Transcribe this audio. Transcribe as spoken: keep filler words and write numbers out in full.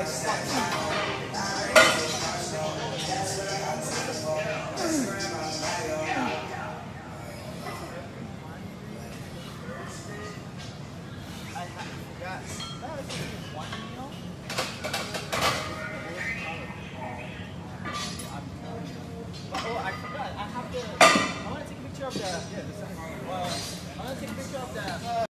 Oh, I forgot. I have to. I want to take a picture of the. Yeah, the. Well, I want to take a picture of the.